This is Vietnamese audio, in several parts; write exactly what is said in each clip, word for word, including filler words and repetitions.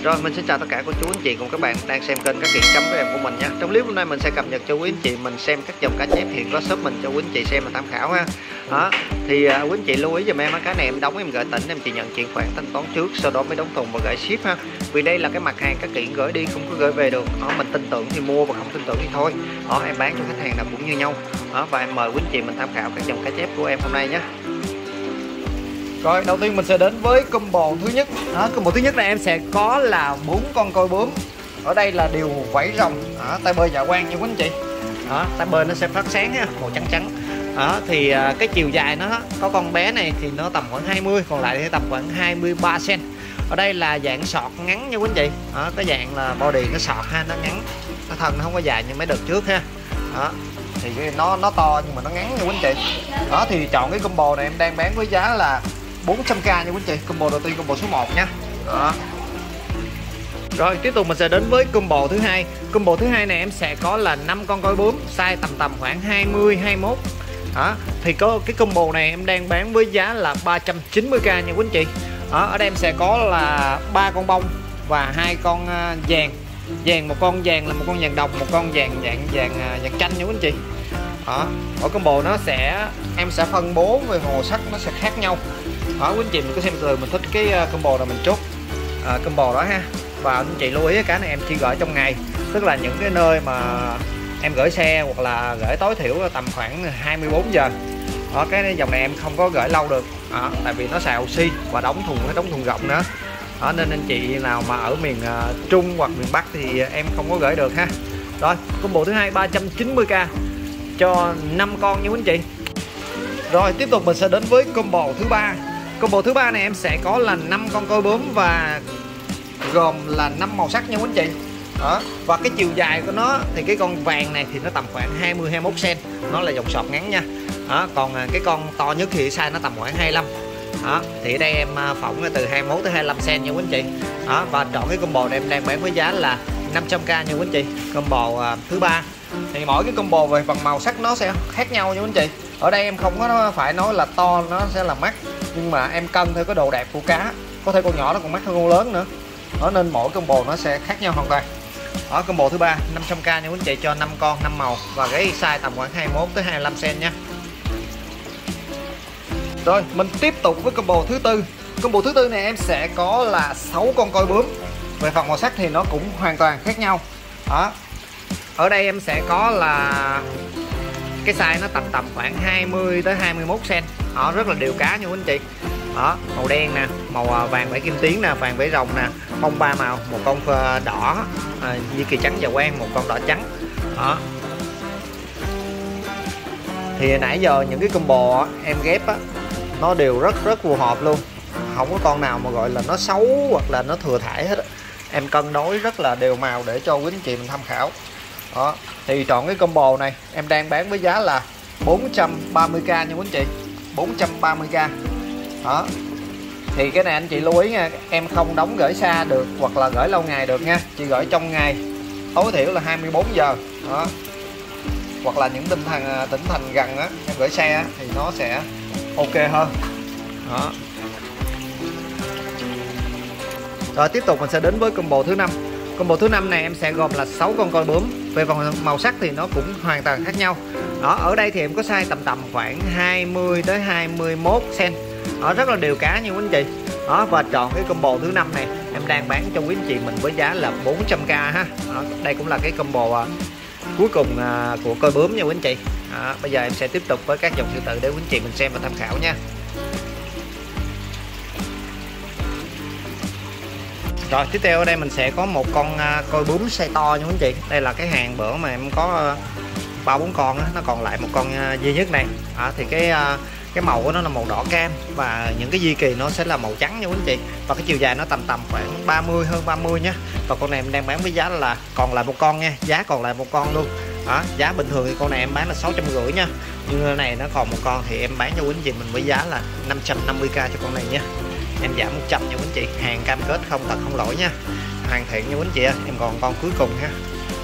Rồi mình xin chào tất cả cô chú anh chị cùng các bạn đang xem kênh Cá Kiệt chấm với em của mình nha. Trong clip hôm nay mình sẽ cập nhật cho quý anh chị mình xem các dòng cá chép hiện có shop mình cho quý anh chị xem và tham khảo ha. Đó thì uh, quý anh chị lưu ý giùm em, cái này em đóng em gửi tỉnh em chỉ nhận chuyển khoản thanh toán trước, sau đó mới đóng thùng và gửi ship ha. Vì đây là cái mặt hàng Cá Kiệt gửi đi không có gửi về được. Đó, mình tin tưởng thì mua và không tin tưởng thì thôi. Đó, em bán cho khách hàng nào cũng như nhau. Đó, và em mời quý anh chị mình tham khảo các dòng cá chép của em hôm nay nhé. Rồi đầu tiên mình sẽ đến với combo thứ nhất. Đó, combo thứ nhất này em sẽ có là bốn con coi bướm. Ở đây là đều vảy rồng, đó, tay bơi dạ quang nha quý anh chị. Đó, tay bơi nó sẽ phát sáng ha, màu trắng trắng. Đó, thì à, cái chiều dài nó có con bé này thì nó tầm khoảng hai mươi, còn lại thì tầm khoảng hai mươi ba xăng ti mét. Ở đây là dạng sọt ngắn nha quý anh chị. Đó, cái dạng là body nó sọt ha, nó ngắn, nó thân nó không có dài như mấy đợt trước ha. Đó, thì nó nó to nhưng mà nó ngắn nha quý anh chị. Đó thì chọn cái combo này em đang bán với giá là bốn trăm k nha quý anh chị. Combo đầu tiên, combo số một nha. Đó. Rồi tiếp tục mình sẽ đến với combo thứ hai. Combo thứ hai này em sẽ có là năm con coi bướm, size tầm tầm khoảng hai mươi hai mươi mốt. Đó, thì có cái combo này em đang bán với giá là ba trăm chín mươi k nha quý anh chị. Đó, ở đây em sẽ có là ba con bông và hai con uh, vàng. Vàng một con vàng là một con vàng đồng, một con vàng dạng vàng vàng chanh nha quý anh chị. Đó, ở combo nó sẽ em sẽ phân bố về màu sắc nó sẽ khác nhau. Đó, quý anh chị mình cứ xem từ mình thích cái combo nào mình chốt à, combo đó ha. Và anh chị lưu ý cái này em chỉ gửi trong ngày, tức là những cái nơi mà em gửi xe hoặc là gửi tối thiểu tầm khoảng hai mươi bốn giờ. Đó, cái dòng này em không có gửi lâu được. Đó, tại vì nó xài oxy và đóng thùng nó đóng thùng rộng nữa. Đó, nên anh chị nào mà ở miền uh, Trung hoặc miền Bắc thì em không có gửi được ha. Rồi combo thứ hai ba trăm chín mươi k cho năm con nha quý anh chị. Rồi tiếp tục mình sẽ đến với combo thứ ba. Combo thứ ba này em sẽ có là năm con coi bướm và gồm là năm màu sắc nha quý anh chị. Đó, và cái chiều dài của nó thì cái con vàng này thì nó tầm khoảng hai mươi hai mươi mốt xăng ti mét, nó là dòng sọt ngắn nha. Đó, còn cái con to nhất thì size nó tầm khoảng hai mươi lăm. Đó, thì ở đây em phỏng từ hai mươi mốt tới hai mươi lăm xăng ti mét nha quý anh chị. Đó, và chọn cái combo này em đang bán với giá là năm trăm k nha quý anh chị. Combo uh, thứ ba thì mỗi cái combo về phần màu sắc nó sẽ khác nhau nha quý anh chị. Ở đây em không có phải nói là to nó sẽ là mắc, nhưng mà em cân theo cái độ đẹp của cá, có thể con nhỏ nó còn mắc hơn con lớn nữa. Đó, nên mỗi combo nó sẽ khác nhau hoàn toàn. Đó, combo thứ ba năm trăm k nha quý anh chị, cho năm con năm màu và cái size tầm khoảng hai mươi mốt tới hai mươi lăm xăng ti mét nha. Rồi mình tiếp tục với combo thứ tư. Combo thứ tư này em sẽ có là sáu con coi bướm. Về phần màu sắc thì nó cũng hoàn toàn khác nhau. Đó, ở đây em sẽ có là cái size nó tầm tầm khoảng hai mươi tới hai mươi mốt xăng ti mét. Đó, rất là đều cá nha quý anh chị. Đó, màu đen nè, màu vàng vảy kim tuyến nè, vàng vảy rồng nè, bông ba màu, một con đỏ à, như kỳ trắng dạ quang, một con đỏ trắng. Đó, thì nãy giờ những cái combo em ghép á, nó đều rất rất phù hợp luôn, không có con nào mà gọi là nó xấu hoặc là nó thừa thải hết á. Em cân đối rất là đều màu để cho quý anh chị mình tham khảo. Đó, thì chọn cái combo này em đang bán với giá là bốn trăm ba mươi k nha quý anh chị, bốn trăm ba mươi k. Đó, thì cái này anh chị lưu ý nha, em không đóng gửi xa được hoặc là gửi lâu ngày được nha, chỉ gửi trong ngày, tối thiểu là hai mươi bốn giờ. Đó, hoặc là những tỉnh thành tỉnh thành gần á em gửi xe á, thì nó sẽ ok hơn. Đó. Rồi tiếp tục mình sẽ đến với combo thứ năm. Combo thứ năm này em sẽ gồm là sáu con coi bướm. Về phần màu sắc thì nó cũng hoàn toàn khác nhau. Đó, ở đây thì em có size tầm tầm khoảng hai mươi tới hai mươi mốt xăng ti mét. Đó, rất là đều cá nha quý anh chị. Đó, và chọn cái combo thứ năm này em đang bán cho quý anh chị mình với giá là bốn trăm k ha. Đó, đây cũng là cái combo uh, cuối cùng uh, của coi bướm nha quý anh chị. Đó, bây giờ em sẽ tiếp tục với các dòng sư tử để quý anh chị mình xem và tham khảo nha. Rồi tiếp theo ở đây mình sẽ có một con uh, coi bướm size to nha quý anh chị. Đây là cái hàng bữa mà em có ba uh, bốn con á, nó còn lại một con uh, duy nhất này. Đó, thì cái uh, cái màu của nó là màu đỏ cam và những cái di kỳ nó sẽ là màu trắng nha quý anh chị. Và cái chiều dài nó tầm tầm khoảng ba mươi, hơn ba mươi nhé. Và con này em đang bán với giá là còn lại một con nha, giá còn lại một con luôn. Đó, giá bình thường thì con này em bán là sáu trăm rưỡi nha, nhưng cái này nó còn một con thì em bán cho quý anh chị mình với giá là năm trăm năm mươi k cho con này nha. Em giảm một trăm nha quý anh chị, hàng cam kết không tật không lỗi nha, hoàn thiện nha quý anh chị. Em còn con cuối cùng ha.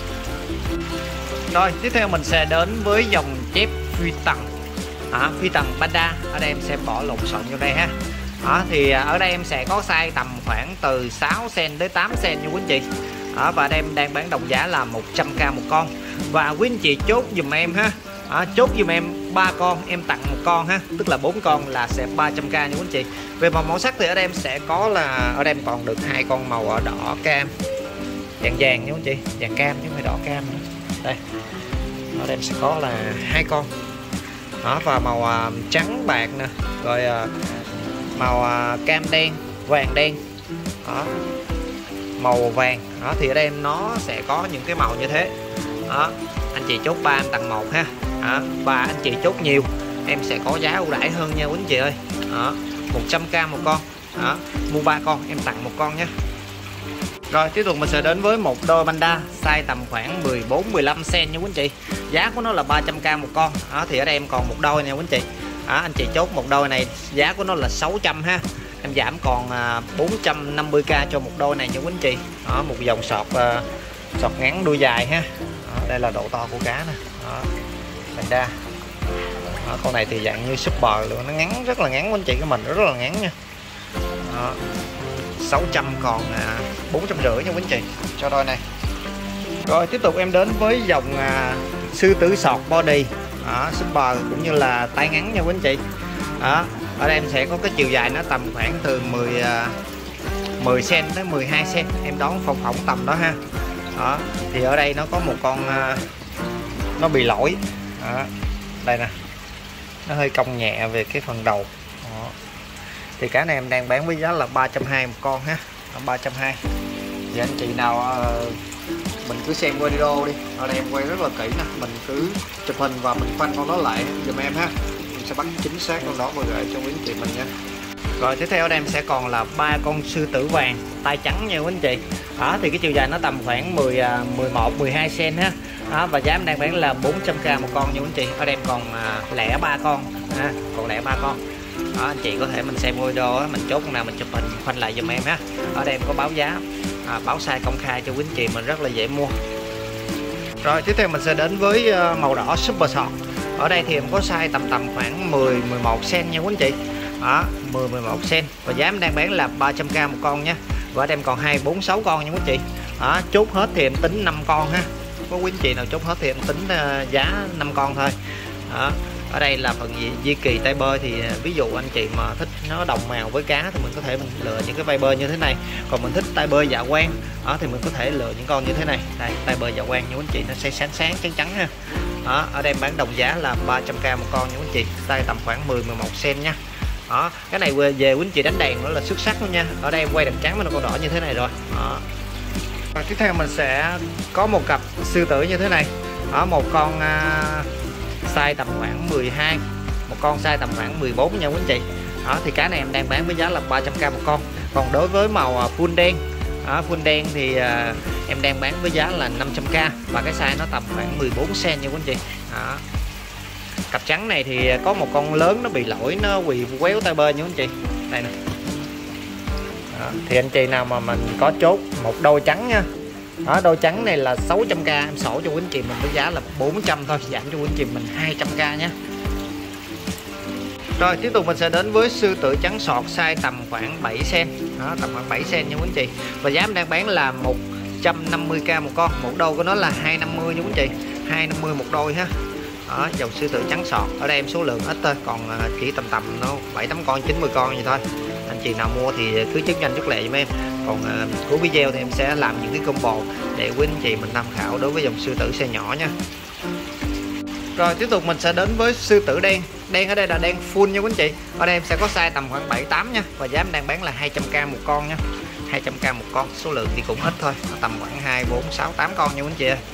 Rồi tiếp theo mình sẽ đến với dòng chép phi tần. Đó, phi tần panda, ở đây em sẽ bỏ lộn xộn vô đây ha. Đó, thì ở đây em sẽ có size tầm khoảng từ sáu xen đến tám xen nha quý anh chị. Đó, và em đang bán đồng giá là một trăm k một con. Và quý anh chị chốt dùm em ha. Đó, chốt dùm em ba con em tặng một con ha, tức là bốn con là sẽ ba trăm k nha quý anh chị. Về màu màu sắc thì ở đây em sẽ có là ở đây em còn được hai con màu ở đỏ cam, vàng vàng nha quý anh chị, vàng cam chứ không phải đỏ cam nữa. Đây, ở đây em sẽ có là hai con. Đó, và màu uh, trắng bạc nè, rồi uh, màu uh, cam đen, vàng đen. Đó, màu vàng. Đó, thì ở đây nó sẽ có những cái màu như thế. Đó, anh chị chốt ba em tặng một ha. Đó, và anh chị chốt nhiều em sẽ có giá ưu đãi hơn nha quý anh chị ơi. Đó, một trăm k một con. Đó, mua ba con em tặng một con nhé. Rồi tiếp tục mình sẽ đến với một đôi panda size tầm khoảng mười bốn mười lăm xen nha quý anh chị. Giá của nó là ba trăm k một con. Đó, thì ở đây em còn một đôi nha quý anh chị. Đó, anh chị chốt một đôi này giá của nó là sáu trăm ha. Em giảm còn bốn trăm năm mươi k cho một đôi này nha quý anh chị. Đó, một dòng sọt uh, sọt ngắn đuôi dài ha. Đó, đây là độ to của cá nè. Đó, panda. Đó, con này thì dạng như super luôn, nó ngắn rất là ngắn quý anh chị, cái mình rất là ngắn nha. Đó, sáu trăm còn à, bốn trăm rưỡi nha quý anh chị cho đôi này. Rồi tiếp tục em đến với dòng à, sư tử sọt body. Đó, super cũng như là tay ngắn nha quý anh chị. Đó, ở đây em sẽ có cái chiều dài nó tầm khoảng từ mười mười xen tới mười hai xen, em đón phòng phỏng tầm đó ha. Đó, thì ở đây nó có một con à, nó bị lỗi. Đó, đây nè, nó hơi cong nhẹ về cái phần đầu. Đó, thì cá này em đang bán với giá là ba trăm hai mươi một con ha, ba trăm hai mươi. Thì anh chị nào uh, mình cứ xem video đi, ở đây em quay rất là kỹ nè, mình cứ chụp hình và mình khoanh con đó lại giùm em ha, mình sẽ bắt chính xác con đó và gửi cho quý anh chị mình nha. Rồi tiếp theo ở đây em sẽ còn là ba con sư tử vàng tay trắng nha quý anh chị. Đó, thì cái chiều dài nó tầm khoảng mười, mười một, mười hai xen ha. Đó, và giá em đang bán là bốn trăm k một con nha quý anh chị. Ở đây em còn uh, lẻ ba con ha, còn lẻ ba con. Đó, anh chị có thể mình xem video mình chốt con nào mình chụp hình khoanh lại giùm em ha. Ở đây em có báo giá, à, báo size công khai cho quý anh chị mình rất là dễ mua. Rồi tiếp theo mình sẽ đến với màu đỏ super sọt. Ở đây thì em có size tầm tầm khoảng mười, mười một xen nha quý anh chị. Đó, mười, mười một xen và giá em đang bán là ba trăm k một con nha. Và ở đây em còn hai, bốn, sáu con nha quý anh chị. Đó, chốt hết thì em tính năm con ha. Có quý anh chị nào chốt hết thì em tính uh, giá năm con thôi. Đó, ở đây là phần gì di kỳ tay bơi thì ví dụ anh chị mà thích nó đồng màu với cá thì mình có thể mình lựa những cái tay bơi như thế này, còn mình thích tay bơi dạ quang đó thì mình có thể lựa những con như thế này. Đây, tay bơi dạ quang nha anh chị, nó sẽ sáng sáng trắng trắng ha. Đó, ở đây bán đồng giá là ba trăm k một con nha anh chị, tay tầm khoảng mười, mười một xen nha. Đó, cái này về quý anh chị đánh đèn nó là xuất sắc luôn nha. Ở đây em quay đèn trắng với nó con đỏ như thế này rồi. Đó. Và tiếp theo mình sẽ có một cặp sư tử như thế này. Đó, một con uh, size tầm khoảng mười hai, một con size tầm khoảng mười bốn nha quý anh chị. Đó, thì cá này em đang bán với giá là ba trăm k một con. Còn đối với màu full đen, đó, full đen thì uh, em đang bán với giá là năm trăm k và cái size nó tầm khoảng mười bốn xen nha quý anh chị. Đó. Cặp trắng này thì có một con lớn nó bị lỗi, nó quỳ quéo tay bơi nha quý anh chị. Đây nè. Đó, thì anh chị nào mà mình có chốt một đôi trắng nha. Đó, đôi trắng này là sáu trăm k, em sổ cho quý anh chị mình với giá là bốn trăm thôi, giảm cho quý anh chị mình hai trăm k nhé. Rồi tiếp tục mình sẽ đến với sư tử trắng sọt size tầm khoảng bảy xen. Đó, tầm khoảng bảy xen nha quý anh chị. Và giá em đang bán là một trăm năm mươi k một con, một đôi của nó là hai trăm năm mươi nha quý anh chị, hai trăm năm mươi một đôi ha. Đó, dòng sư tử trắng sọt. Ở đây em số lượng ít thôi, còn chỉ tầm tầm nó bảy tám con, chín mươi con vậy thôi. Anh chị nào mua thì cứ chứng nhanh chút lẹ giùm em. Còn uh, cuối video thì em sẽ làm những cái combo để quý anh chị mình tham khảo đối với dòng sư tử size nhỏ nha. Rồi tiếp tục mình sẽ đến với sư tử đen. Đen ở đây là đen full nha quý anh chị. Ở đây em sẽ có size tầm khoảng bảy, tám nha. Và giá em đang bán là hai trăm k một con nha, hai trăm k một con. Số lượng thì cũng ít thôi, tầm khoảng hai, bốn, sáu, tám con nha quý anh chị ơi.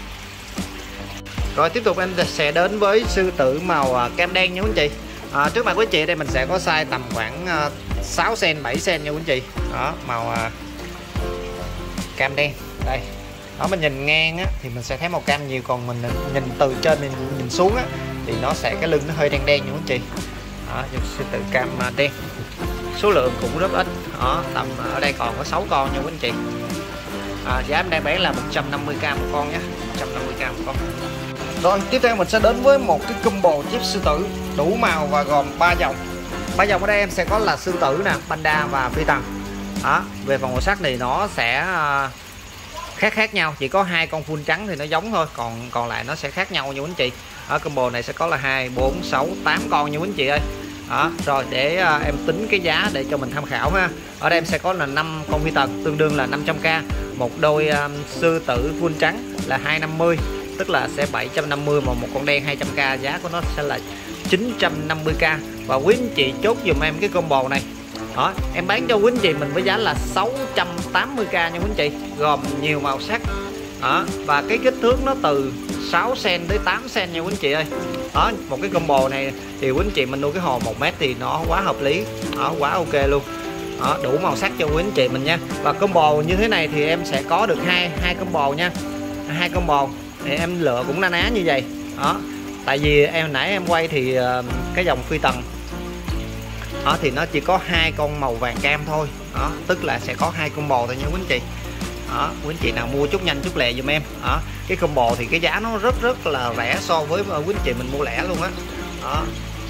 Rồi tiếp tục em sẽ đến với sư tử màu cam đen nha quý anh chị. À, trước mặt quý anh chị đây mình sẽ có size tầm khoảng uh, sáu xen, bảy xen nha quý anh chị. Đó, màu uh, cam đen. Đây. Đó, mình nhìn ngang á thì mình sẽ thấy màu cam nhiều, còn mình nhìn từ trên mình nhìn xuống á thì nó sẽ cái lưng nó hơi đen đen nha quý anh chị. Đó, dòng sư tử cam đen. Số lượng cũng rất ít. Đó, tầm ở đây còn có sáu con nha quý anh chị. À, giá em đang bán là một trăm năm mươi k một con nhé, một trăm năm mươi k một con. Rồi tiếp theo mình sẽ đến với một cái combo chip sư tử đủ màu và gồm ba dòng. Ba dòng ở đây em sẽ có là sư tử nè, panda và phi tần. Đó, về phần màu sắc thì nó sẽ khác khác nhau, chỉ có hai con full trắng thì nó giống thôi, còn còn lại nó sẽ khác nhau nha quý anh chị. Ở combo này sẽ có là hai, bốn, sáu, tám con nha quý anh chị ơi. Đó, rồi để à, em tính cái giá để cho mình tham khảo ha. Ở đây em sẽ có là năm con phi tần tương đương là năm trăm k, một đôi um, sư tử full trắng là hai trăm năm mươi, tức là sẽ bảy trăm năm mươi, mà một con đen hai trăm k giá của nó sẽ là chín trăm năm mươi k. Và quý anh chị chốt dùm em cái combo này. Đó, em bán cho quý anh chị mình với giá là sáu trăm tám mươi k nha quý anh chị, gồm nhiều màu sắc. Đó, và cái kích thước nó từ sáu xăng-ti-mét tới tám xăng-ti-mét nha quý anh chị ơi. Đó, một cái combo này thì quý anh chị mình nuôi cái hồ một mét thì nó quá hợp lý. Đó, quá ok luôn. Đó, đủ màu sắc cho quý anh chị mình nha. Và combo như thế này thì em sẽ có được hai hai combo nha. Hai combo thì em lựa cũng na ná như vậy. Đó. Tại vì em nãy em quay thì uh, cái dòng phi tần đó thì nó chỉ có hai con màu vàng cam thôi. Đó, tức là sẽ có hai combo thôi nha quý anh chị. Đó, quý anh chị nào mua chút nhanh chút lẹ giùm em. Đó, cái combo thì cái giá nó rất rất là rẻ so với quý anh chị mình mua lẻ luôn á. Đó. Đó.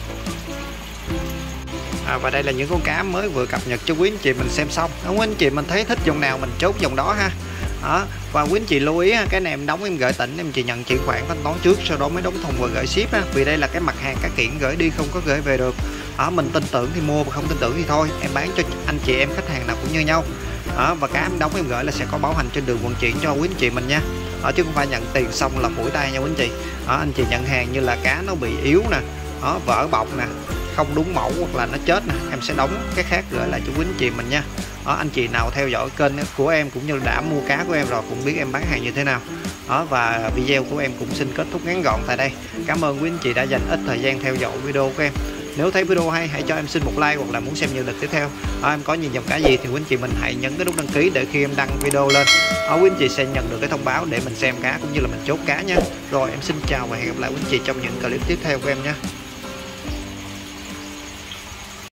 À, và đây là những con cá mới vừa cập nhật cho quý anh chị mình xem xong. Đó, quý anh chị mình thấy thích dòng nào mình chốt dòng đó ha. Đó, và quý anh chị lưu ý cái này em đóng em gửi tỉnh, em chỉ nhận chuyển khoản thanh toán trước, sau đó mới đóng thùng và gửi ship ha. Vì đây là cái mặt hàng cá kiển gửi đi không có gửi về được. Đó, mình tin tưởng thì mua, và không tin tưởng thì thôi. Em bán cho anh chị em khách hàng nào cũng như nhau. Đó, và cá em đóng em gửi là sẽ có bảo hành trên đường vận chuyển cho quý anh chị mình nha. Đó, chứ không phải nhận tiền xong là phủi tay nha quý anh chị. Đó, anh chị nhận hàng như là cá nó bị yếu nè, đó, vỡ bọc nè, không đúng mẫu hoặc là nó chết nè, em sẽ đóng cái khác gửi lại cho quý anh chị mình nha. Đó, anh chị nào theo dõi kênh của em cũng như đã mua cá của em rồi cũng biết em bán hàng như thế nào. Đó, và video của em cũng xin kết thúc ngắn gọn tại đây. Cảm ơn quý anh chị đã dành ít thời gian theo dõi video của em. Nếu thấy video hay hãy cho em xin một like, hoặc là muốn xem nhiều lịch tiếp theo, đó, em có nhìn dòng cá gì thì quý anh chị mình hãy nhấn cái nút đăng ký để khi em đăng video lên, đó, quý anh chị sẽ nhận được cái thông báo để mình xem cá cũng như là mình chốt cá nha. Rồi em xin chào và hẹn gặp lại quý anh chị trong những clip tiếp theo của em nha.